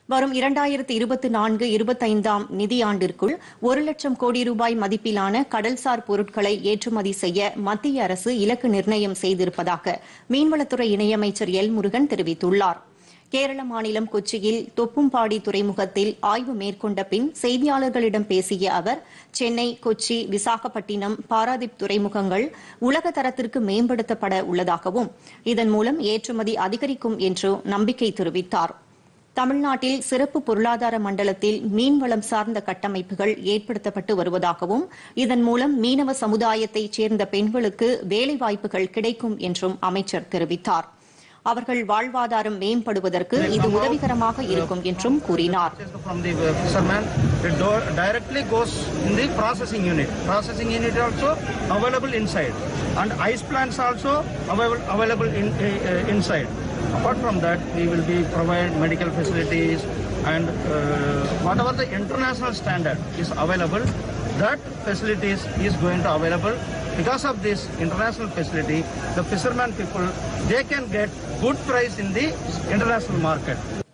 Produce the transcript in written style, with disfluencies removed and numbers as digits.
வரும் 2024-25 நிதியாண்டிற்குள் 1 லட்சம் கோடி ரூபாய் மதிப்பிலான கடல்சார் பொருட்களை ஏற்றுமதி செய்ய மத்திய அரசு இலக்கு நிர்ணயம் செய்திருப்பதாக மீன்வளத்துறை இணையமைச்சர் எல் முருகன் தெரிவித்துள்ளார். கேரள மாநிலம் கொச்சியில் தொப்பும்பாடி துறைமுகத்தில் ஆய்வு மேற்கொண்ட பின் செய்தியாளர்களிடம் பேசிய அவர், சென்னை, கொச்சி, விசாகப்பட்டினம், பாராதீப் துறைமுகங்கள் உலக தரத்திற்கு மேம்படுத்தப்பட உள்ளதாகவும் இதன் மூலம் ஏற்றுமதி அதிகரிக்கும் என்று நம்பிக்கை தெரிவித்தார். தமிழ்நாட்டில் சிறப்பு பொருளாதார மண்டலத்தில் மீன்வளம் சார்ந்த கட்டமைப்புகள் ஏற்படுத்தப்பட்டு வருவதாகவும் இதன் மூலம் மீனவ சமுதாயத்தைச் சேர்ந்த பெண்களுக்கு வேலைவாய்ப்புகள் கிடைக்கும் என்றும் அமைச்சர் தெரிவித்தார். அவர்கள் வாழ்வாதாரம் மேம்படுவதற்கு இது உதவிகரமாக இருக்கும் என்றும் கூறினார். Apart from that, we will be provide medical facilities and whatever the international standard is available, that facilities is going to available. Because of this international facility, the fishermen people, they can get good price in the international market.